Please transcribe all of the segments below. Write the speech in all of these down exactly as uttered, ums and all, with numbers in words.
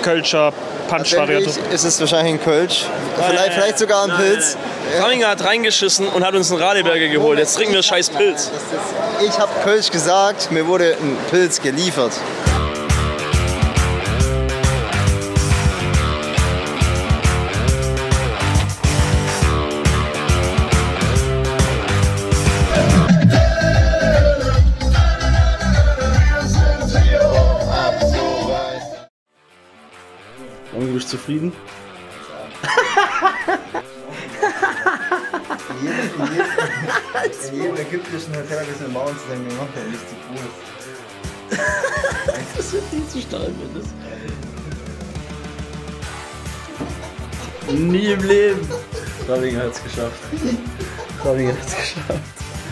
Kölscher Punch-Variante. Ist es wahrscheinlich ein Kölsch. Vielleicht, vielleicht sogar ein nein, Pilz. Ramminger hat reingeschissen und hat uns einen Radeberger geholt. Jetzt trinken wir scheiß Pilz. Ich habe Kölsch gesagt, mir wurde ein Pilz geliefert. Du bist zufrieden? In jedem, in jedem, in jedem ägyptischen Hotel habe ich so eine Mauer zusammen gemacht, der ist zu groß. Das wird viel zu stark, wenn das. Nie im Leben! Ramminger hat es geschafft. Ramminger hat es geschafft.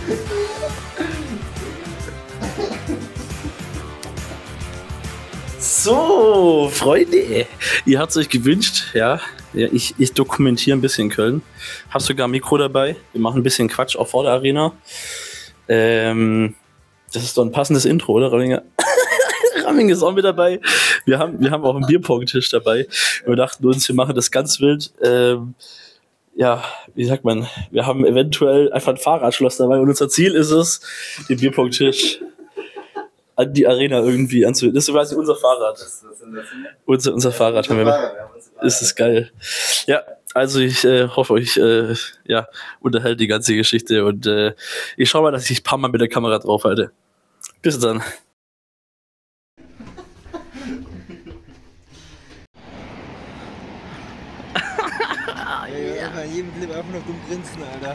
So, Freunde, ihr habt es euch gewünscht, ja. ja ich, ich dokumentiere ein bisschen Köln. Hab sogar ein Mikro dabei. Wir machen ein bisschen Quatsch auch vor der Arena. Ähm, das ist doch ein passendes Intro, oder, Ramminger? Ramminger ist auch mit dabei. Wir haben, wir haben auch einen Bierpong-Tisch dabei. Wir dachten uns, wir machen das ganz wild. Ähm, ja, wie sagt man, wir haben eventuell einfach ein Fahrradschloss dabei und unser Ziel ist es, den Bierpong-Tisch an die Arena irgendwie anzuhören. Das ist quasi unser Fahrrad. Das, das das unser, unser Fahrrad haben wir noch. Das ist geil. Ja, also ich äh, hoffe, euch äh, ja, unterhält die ganze Geschichte und äh, ich schaue mal, dass ich ein paar Mal mit der Kamera drauf halte. Bis dann. Ja, bei jedem Clip einfach noch dumm grinsen, Alter.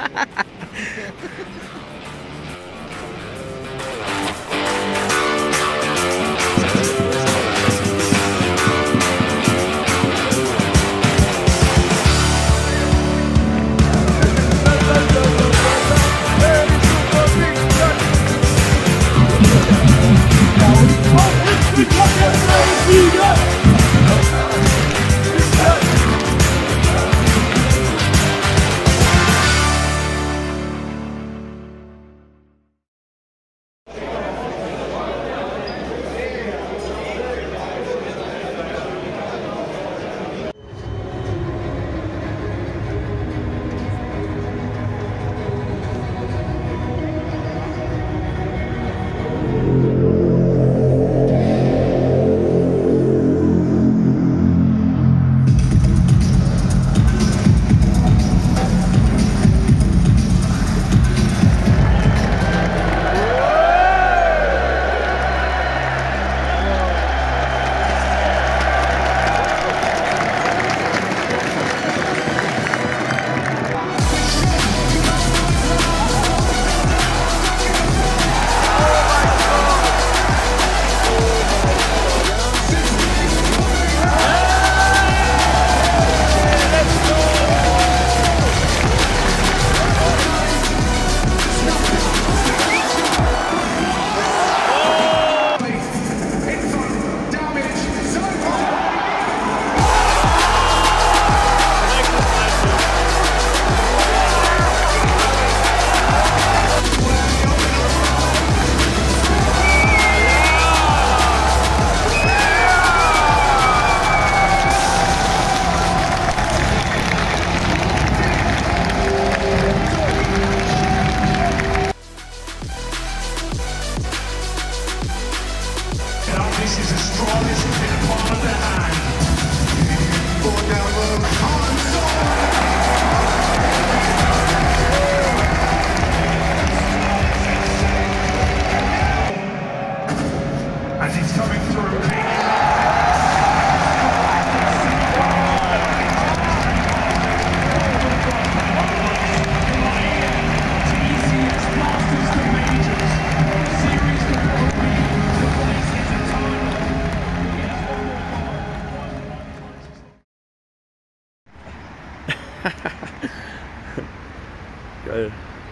Geil.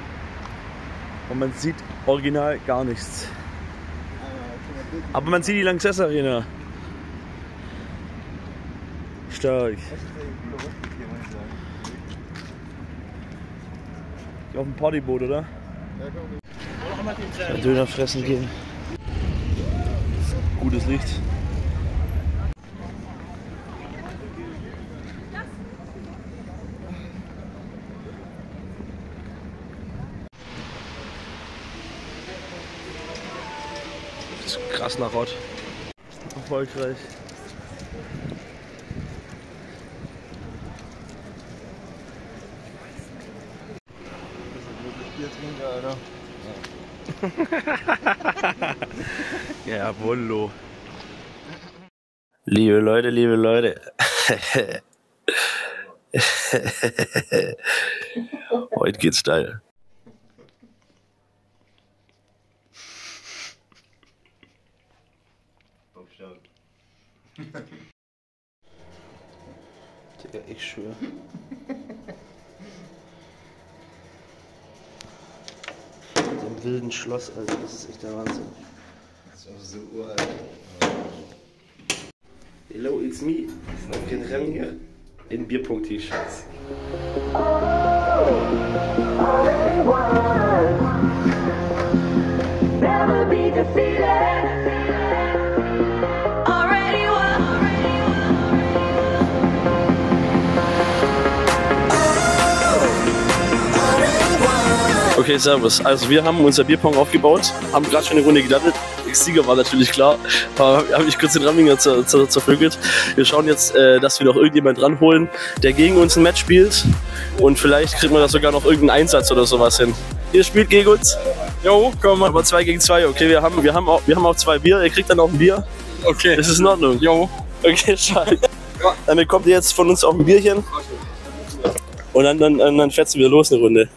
Und man sieht original gar nichts. Aber man sieht die Lanxess Arena. Stark. Auf dem Partyboot, oder? Ja, Döner fressen gehen. Gutes Licht. Krasnarod. Erfolgreich. Ja, Wollo. Liebe Leute, liebe Leute. Heute geht's steil. Digga, ich schwöre. Im wilden Schloss, Alter, das ist echt der Wahnsinn. Das ist auch so uralt. Hello, it's me. Auf den Rennen hier in Bierpunkt-T-Shirts. Never be defeated. Already won. Okay, servus. Also wir haben unser Bierpong aufgebaut, haben gerade schon eine Runde gedattelt. Sieger war natürlich klar, aber habe ich kurz den Ramminger zer, zer, zervögelt. Wir schauen jetzt, äh, dass wir noch irgendjemand ranholen, der gegen uns ein Match spielt und vielleicht kriegt man da sogar noch irgendeinen Einsatz oder sowas hin. Ihr spielt gegen uns? Jo, komm mal. Aber zwei gegen zwei, okay, wir haben, wir haben, auch, wir haben auch zwei Bier, ihr kriegt dann auch ein Bier. Okay. Das ist in Ordnung. Jo. Okay, schade. Dann bekommt ihr jetzt von uns auch ein Bierchen und dann, dann, dann fetzen wir los eine Runde.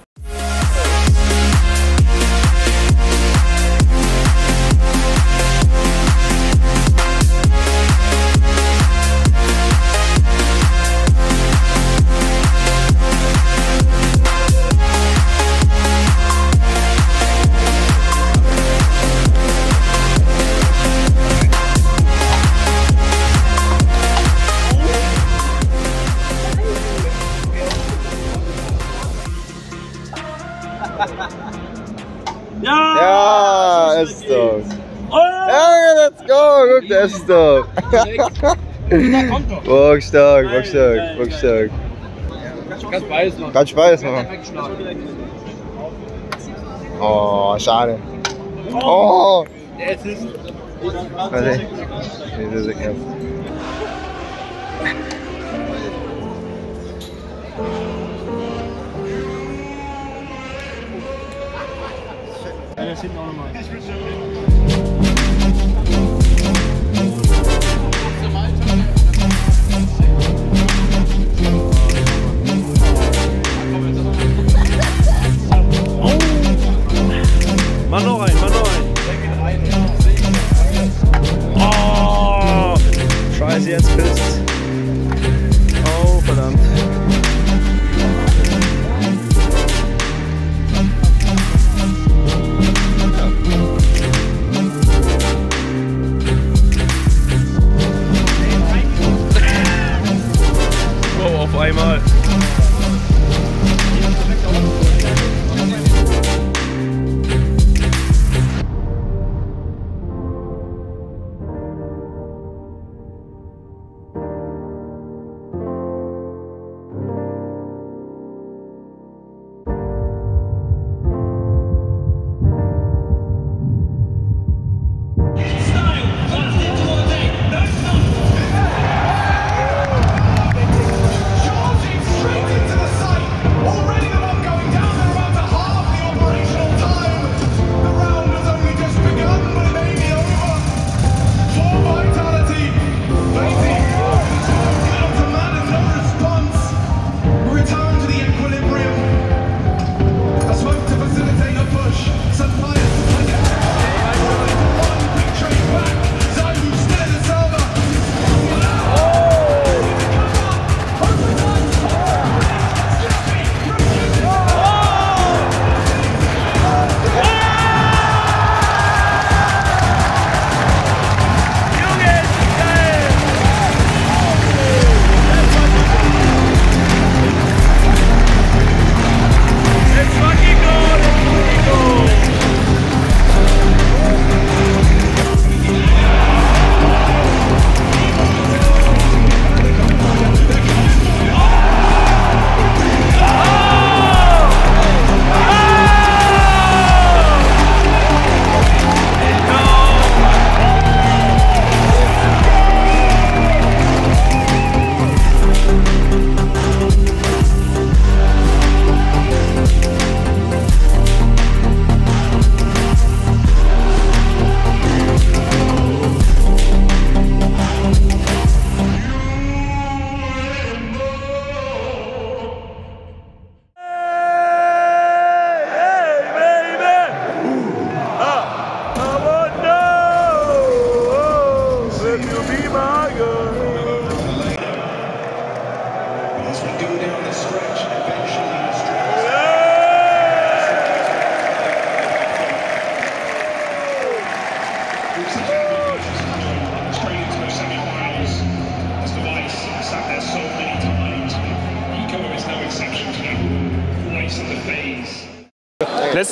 Ja! Ja, ist doch. Ja, let's go! Guck, der ist doch. Bock stark, bock stark, bock stark. Kannst beides machen. Kannst beides machen. Oh, schade. Oh! Jetzt ist Warte. Nee, das ist ja knapp. einer ist hinten auch nochmal. Mach noch ein, mach noch ein. Oh, scheiße, jetzt pisst. Oh, verdammt. Oh, auf einmal.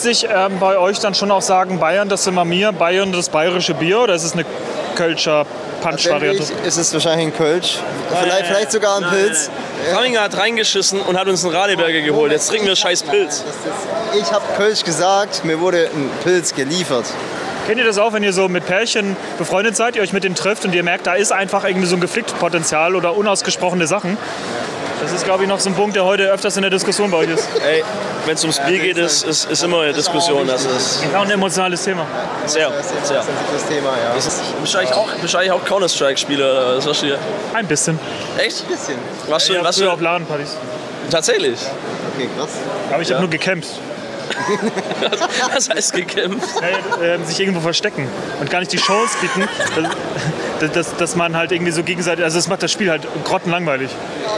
sich ähm, bei euch dann schon auch sagen, Bayern, das sind wir mir, Bayern das bayerische Bier, oder ist es eine Kölscher Punch-Variante? Ist es wahrscheinlich ein Kölsch, vielleicht, vielleicht sogar ein nein, Pilz. Nein. Ramminger hat reingeschissen und hat uns einen Radeberger geholt. Jetzt trinken wir scheiß Pilz. Ich habe Kölsch gesagt, mir wurde ein Pilz geliefert. Kennt ihr das auch, wenn ihr so mit Pärchen befreundet seid, ihr euch mit denen trifft und ihr merkt, da ist einfach irgendwie so ein Konfliktpotenzial oder unausgesprochene Sachen? Das ist, glaube ich, noch so ein Punkt, der heute öfters in der Diskussion bei euch ist. Ey, wenn es ums Bier geht, ist, ist, ist immer eine Diskussion. Das ist ja ein emotionales Thema. Sehr, sehr. Das Thema, ja. Das ist wahrscheinlich auch, wahrscheinlich auch Counter-Strike-Spieler. Das verstehe. Ein bisschen. Echt? Ein bisschen. Was Ja, für, was früher für, auf LAN-Partys. tatsächlich? Okay, krass. Aber ich habe nur gekämpft. Was heißt gekämpft? Ja, äh, sich irgendwo verstecken und gar nicht die Chance bieten, dass, dass, dass man halt irgendwie so gegenseitig, also das macht das Spiel halt grottenlangweilig.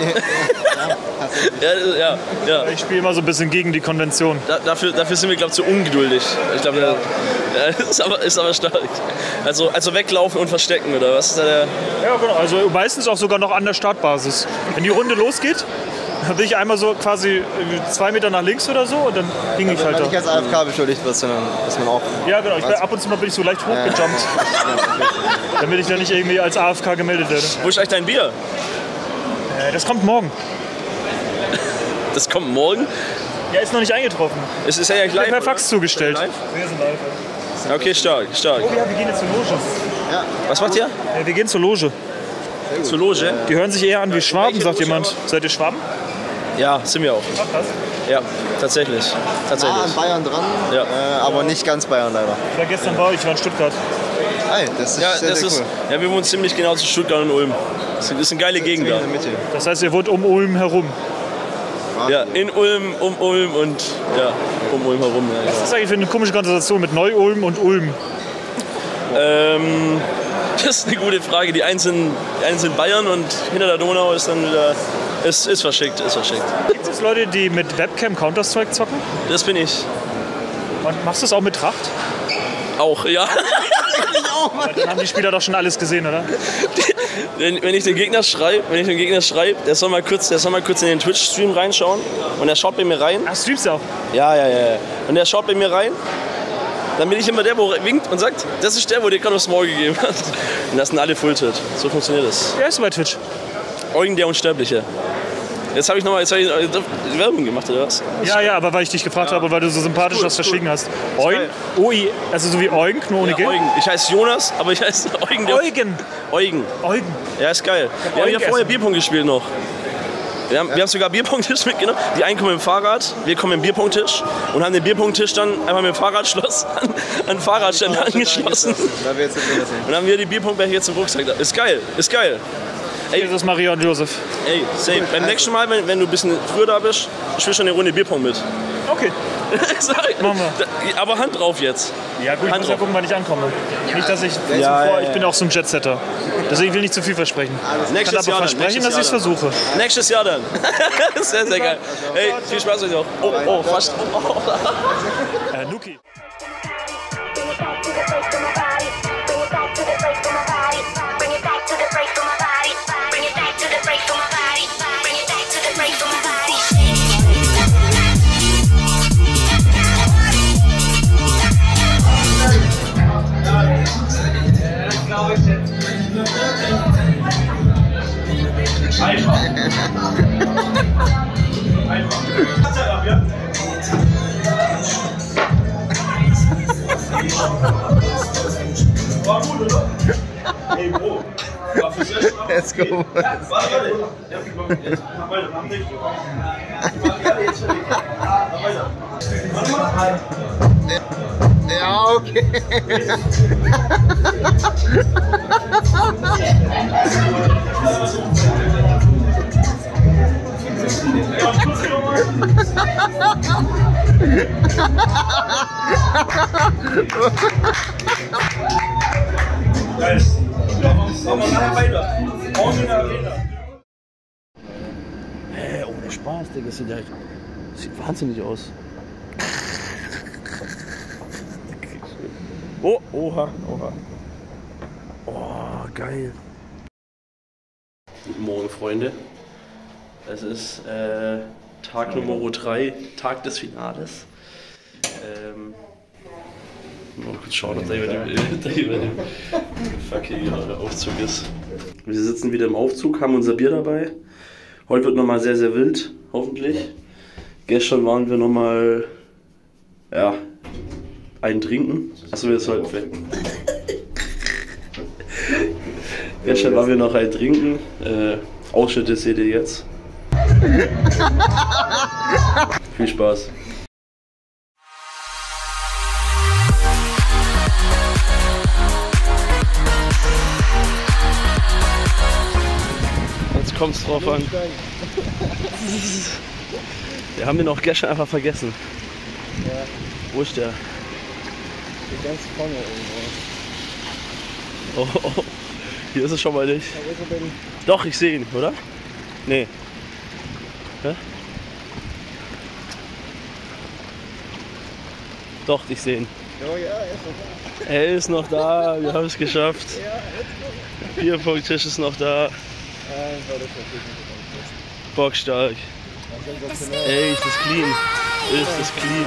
Ja, ja, ja. Ich spiele immer so ein bisschen gegen die Konvention. Da, dafür, dafür sind wir, glaube ich, zu ungeduldig. Ich glaube, ja, ist, aber, ist aber stark. Also, also weglaufen und verstecken, oder was ist da der... Ja, genau. Also meistens auch sogar noch an der Startbasis. Wenn die Runde losgeht, dann bin ich einmal so quasi zwei Meter nach links oder so und dann ging ich halt Wenn da. nicht als A F K beschuldigt wird, sondern dass man auch... Ja, genau. Ich bin, ab und zu mal bin ich so leicht hochgejumpt, damit ich dann nicht irgendwie als A F K gemeldet werde. Wo ist eigentlich dein Bier? Äh, das kommt morgen. Das kommt morgen? Ja, ist noch nicht eingetroffen. Es ist ja ja gleich. Per Fax zugestellt. Live? Wir sind live. Okay, stark, stark. Oh ja, wir gehen jetzt zur Loge. Was macht ihr? Ja, wir gehen zur Loge. Zur Loge? Die hören sich eher an wie Schwaben, Welche sagt Loge jemand. aber? Seid ihr Schwaben? Ja, sind wir auch. Ach, krass. Ja, tatsächlich. nah Tatsächlich. an Bayern dran, Ja. äh, aber nicht ganz Bayern leider. Ich war gestern bei euch, ich war in Stuttgart. Hey, das ist Ja, sehr, das sehr ist, cool. ja, wir wohnen ziemlich genau zu Stuttgart und Ulm. Das ist eine geile Gegend In da. der Mitte. Das heißt, ihr wohnt um Ulm herum. Ja, in Ulm, um Ulm und ja, um Ulm herum. Ja, Was ist eigentlich für eine komische Konstellation mit Neu-Ulm und Ulm? Ähm, das ist eine gute Frage. Die einen sind, die einen sind Bayern und hinter der Donau ist dann wieder. Ist, ist verschickt, ist verschickt. Gibt es Leute, die mit Webcam Counter-Strike zocken? Das bin ich. Und machst du es auch mit Tracht? Auch, ja. Aber dann haben die Spieler doch schon alles gesehen, oder? Wenn, wenn ich den Gegner schreibe, wenn ich den Gegner schreibe, der soll mal kurz, der soll mal kurz in den Twitch-Stream reinschauen und der schaut bei mir rein. Ach, streamst du auch? Ja, ja, ja. ja. Und der schaut bei mir rein. Dann bin ich immer der, wo winkt und sagt, das ist der, wo dir gerade aufs Maul gegeben hat. Und das sind alle Fulltit. So funktioniert das. Wer ist bei Twitch? Eugen der Unsterbliche. Jetzt habe ich nochmal Werbung gemacht, oder was? Ja, ja, aber weil ich dich gefragt habe, weil du so sympathisch Cool, das verschwiegen cool. hast. Eugen? O I, also so wie Eugen, nur ohne Ja, G? Eugen. Ich heiße Jonas, aber ich heiße Eugen der Eugen! Eugen. Eugen. Ja, ist geil. Wir haben ja Eugen vorher essen. Bierpong gespielt noch. Wir haben, wir haben sogar Bierpong-Tisch mitgenommen. Die einen kommen mit dem Fahrrad, wir kommen mit dem Bierpong-Tisch und haben den Bierpong-Tisch dann einfach mit dem Fahrradschloss an, an den Fahrradständer angeschlossen. Da wir jetzt nicht mehr sehen. Und dann haben wir die Bierpongbecher jetzt im Rucksack. Da. Ist geil, ist geil. Ey, Jesus, Maria und Josef. ey, same. Beim nächsten Mal, wenn, wenn du ein bisschen früher da bist, spielst du eine Runde Bierpong mit. Okay. Sorry. Machen wir. Da- Aber Hand drauf jetzt. Ja gut, ich Hand muss ja drauf. gucken, wann ich ankomme. Nicht, dass ich Ja, zuvor, ja, ja. ich bin auch so ein Jetsetter. Deswegen will ich nicht zu viel versprechen. Ich Nächstes kann aber Jahr dann, versprechen, dass nächstes ich es Jahr versuche. Nächstes Jahr dann. Sehr, sehr geil. Hey, viel Spaß euch noch. Oh, oh, fast. Oh, oh. Äh, Nuki. Bring it back to the place for my body. Bring it back to the place for my body. Bring it back to the place for my body. War gut, oder? Ey, Bro. War für sehr schwach. Let's go. Warte, warte. Ja, jetzt mach weiter, mach nicht. Warte, jetzt fertig. Mach weiter. Warte mal. Ja, okay. Geil. Machen wir nachher weiter. Morgen in der Arena. Hä, ohne Spaß, Digga. Sieht, halt, sieht wahnsinnig aus. Oh, oha, oha. Oh, geil. Guten Morgen, Freunde. Es ist äh, Tag Nummer drei, Tag des Finales. Ähm. Mal kurz schauen, ob da über dem, da über dem Fuck hier gerade Aufzug ist. Wir sitzen wieder im Aufzug, haben unser Bier dabei. Heute wird nochmal sehr, sehr wild, hoffentlich. Gestern waren wir nochmal, ja, einen trinken. Achso, wir sollten vielleicht. Gestern waren wir noch ein trinken. Äh, Ausschnitte seht ihr jetzt. Viel Spaß. Jetzt kommt's drauf an. Wir haben den auch gestern einfach vergessen. Ja. Wo ist der? Die ganz vorne irgendwo. Oh, oh. Hier ist es schon mal nicht. Da ist er denn? Doch, ich sehe ihn, oder? Nee. Hä? Doch, ich sehe ihn. Oh ja, er ist noch da. Er ist noch da, wir haben es geschafft. Ja, Bierpunkttisch ist noch da. einfach das natürlich nicht. Bockstark. Ey, ist das clean. Ist das clean.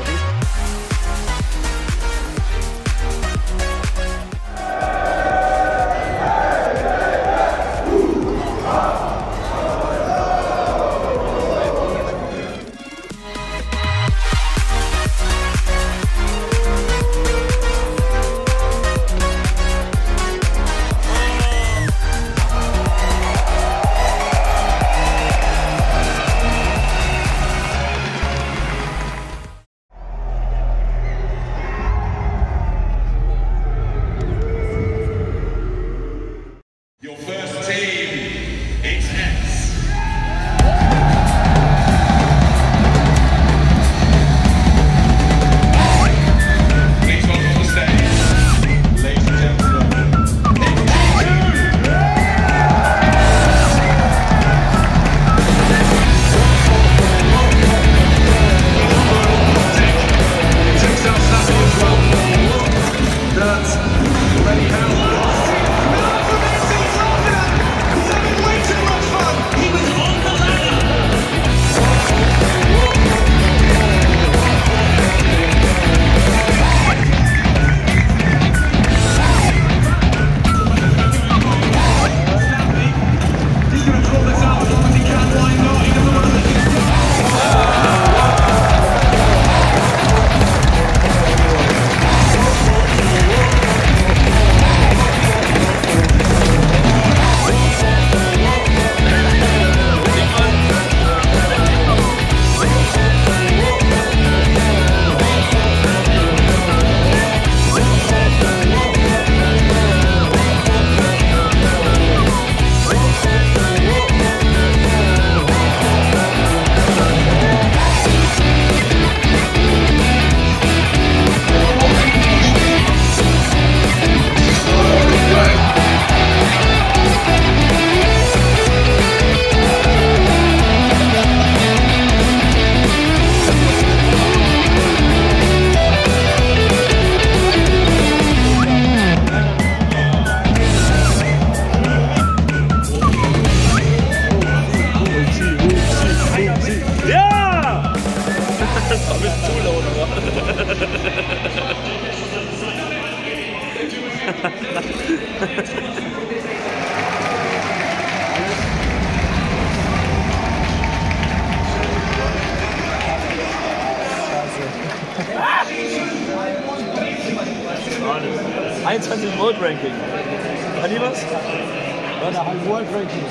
einundzwanzig World Ranking. Kann die was? Was? World Ranking.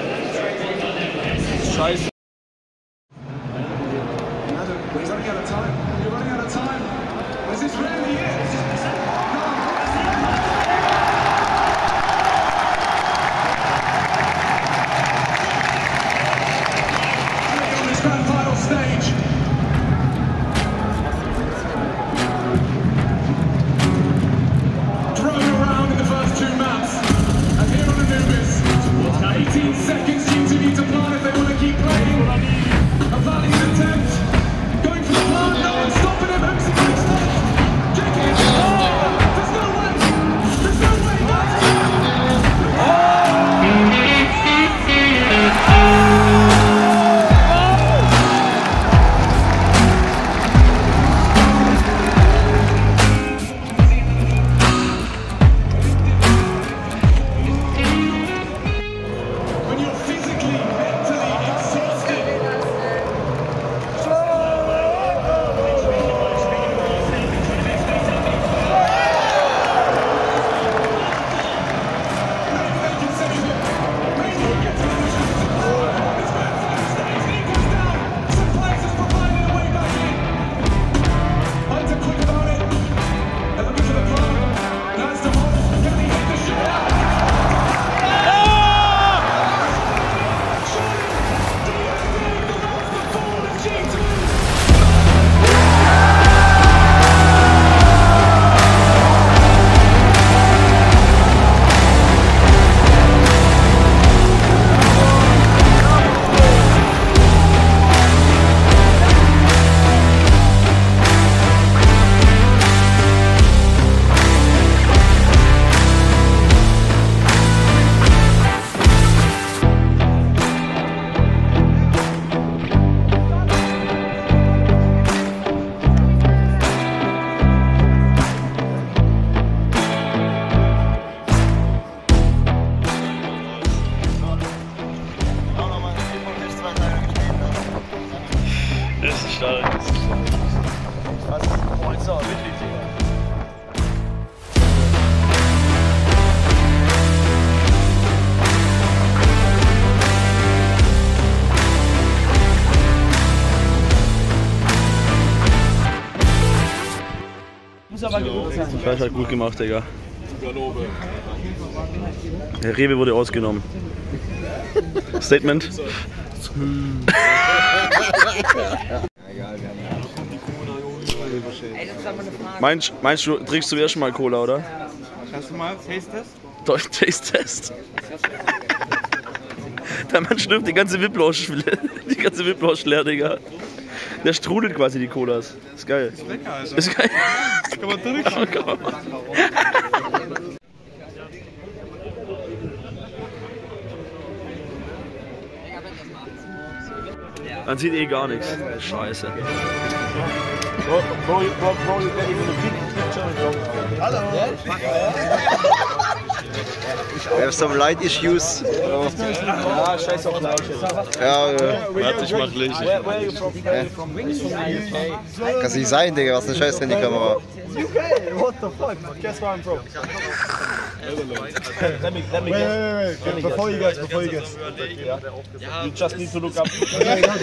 Scheiße. Going for the plan, no one's stopping him. stark. Das ist stark. Boah, jetzt aber wirklich, Digga. Muss aber genug sein. Das hat gut gemacht, Digga. Der Rewe wurde ausgenommen. Statement? Meinst, meinst du, trinkst du erst mal Cola, oder? Kannst du mal Taste-Test? Doch, Taste-Test. Der Mann schlürft die ganze Whiplash, die ganze Whiplash leer, Digga. Der strudelt quasi die Colas. Ist geil. Ist lecker, Alter. Ist geil. Kann man drücken. Kann man machen. Man sieht eh gar nichts. Scheiße. We have some light issues. Ja, scheiß auf Leiche. Ja, äh, Warte, ich mach Licht. kann's nicht sein, Digga, was eine scheiß Handykamera. U K, what the fuck? Guess where I'm from? Let me, let me guess. Wait, wait, wait. Before you guess, before you guess. You just need to look up. he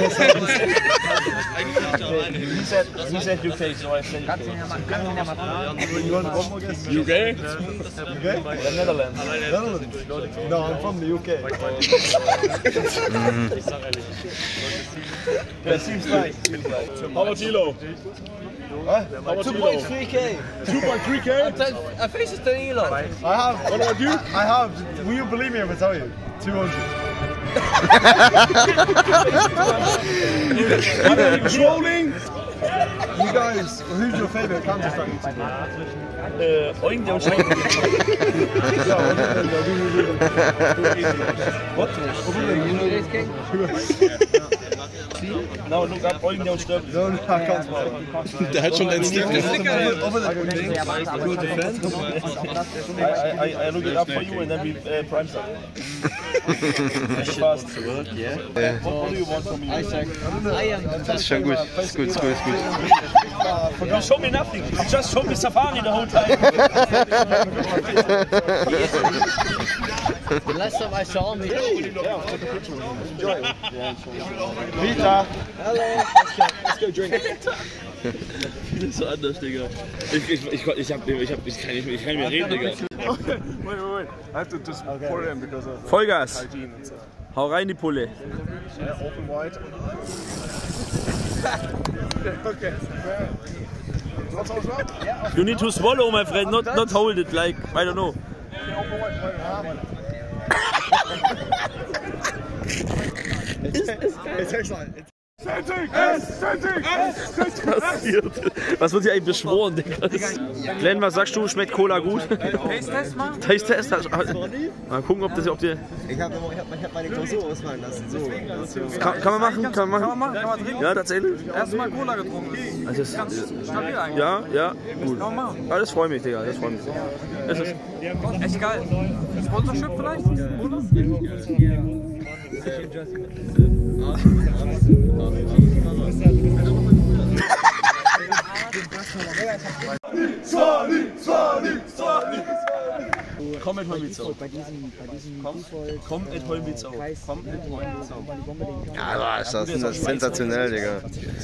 said, he said U K, so I said U K. You want one more guess? U K? U K? The Netherlands. Netherlands? No, I'm from the U K. Yeah, seems like. How about Elo? two point three K. two point three K? I face is ten Elo. I have. What about you? I have. Will you believe me if I tell you? two hundred. Are you trolling? You guys, who's your favourite Counter-Strike YouTuber? Uh, Oink Down Strike. What? No, look up Oink Down Strike. No, no, I can't. Der hat schon einen Sticker. I, I, I look it up for you and then we uh, prime stuff. Fast to work, yeah. What do you want from me? Das ist schon gut. Ist gut, ist gut, ist gut. You show me nothing. You just show me Safari the whole time. The last time I saw me. Vita. Hello. Let's go drink. Das ist so anders, Digga. Ich, ich, ich, ich, hab, ich, hab, ich, kann, nicht, ich kann nicht mehr reden, Digga. Wait, wait, wait. I have to just pour it in because of Vollgas. hygiene and stuff. Hau rein die Pulle. Yeah, open wide. Okay. What's all wrong? You need to swallow, my friend, not, not hold it like, I don't know. It tastes like it. Was wird hier eigentlich beschworen, Digga? Glenn, was sagst du? Schmeckt Cola gut? Taste-Test mal. Taste-Test? Mal gucken, ob das, ob dir. Ich habe ich hab, ich hab meine Klausur ausfallen lassen. So. Kann, kann man machen? Kann man machen? Kann man machen, kann man trinken. Ja, tatsächlich? Erstmal Cola getrunken. Das ist, Ganz stabil eigentlich. ja, ja, gut. Kann man machen. Ja, das freut mich, Digga. Das freut mich. Das ist Echt geil. Sponsorship vielleicht? Oder? Komm mit Holmizau. Komm, komm mit Holmizau. Komm mit Holmizau. Ja, das ist, das ist sensationell, Digga.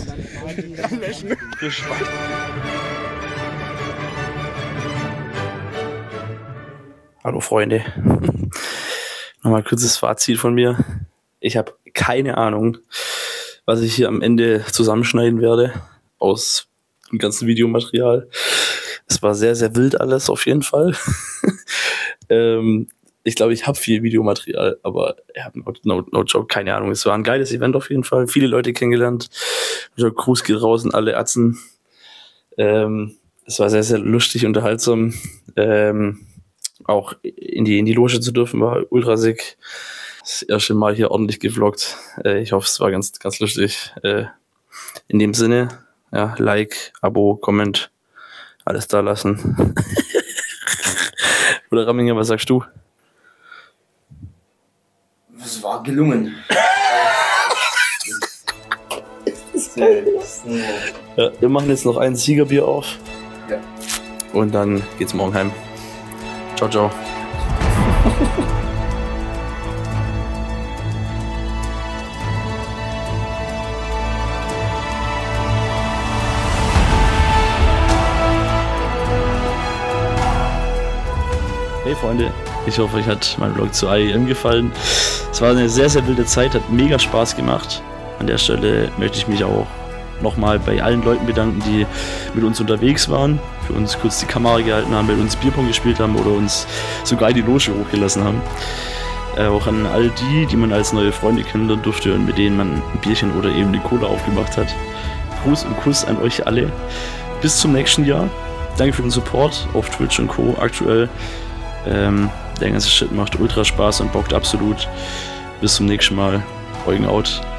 Hallo Freunde. Nochmal ein kurzes Fazit von mir. Ich habe keine Ahnung, was ich hier am Ende zusammenschneiden werde aus dem ganzen Videomaterial. Es war sehr, sehr wild alles auf jeden Fall. ähm, ich glaube, ich habe viel Videomaterial, aber ja, no, no, no joke, keine Ahnung. Es war ein geiles Event auf jeden Fall. Viele Leute kennengelernt. Der Gruß geht raus an alle Atzen. Ähm, es war sehr, sehr lustig, unterhaltsam. Ähm, auch in die, in die Loge zu dürfen, war ultra sick. Das erste Mal hier ordentlich gevloggt. Äh, ich hoffe, es war ganz, ganz lustig. Äh, in dem Sinne, ja, Like, Abo, Comment, alles da lassen. Oder Ramminger, was sagst du? Es war gelungen. Ja, wir machen jetzt noch ein Siegerbier auf. Ja. Und dann geht's morgen heim. Ciao, ciao. Hey Freunde, ich hoffe, euch hat mein Vlog zu I E M gefallen. Es war eine sehr, sehr wilde Zeit, hat mega Spaß gemacht. An der Stelle möchte ich mich auch nochmal bei allen Leuten bedanken, die mit uns unterwegs waren, für uns kurz die Kamera gehalten haben, mit uns Bierpong gespielt haben oder uns sogar die Loge hochgelassen haben. Äh, auch an all die, die man als neue Freunde kennenlernen durfte und mit denen man ein Bierchen oder eben die Cola aufgemacht hat. Gruß und Kuss an euch alle. Bis zum nächsten Jahr. Danke für den Support auf Twitch und Co. aktuell. Ähm, der ganze Shit macht ultra Spaß und bockt absolut. Bis zum nächsten Mal. Eugen out.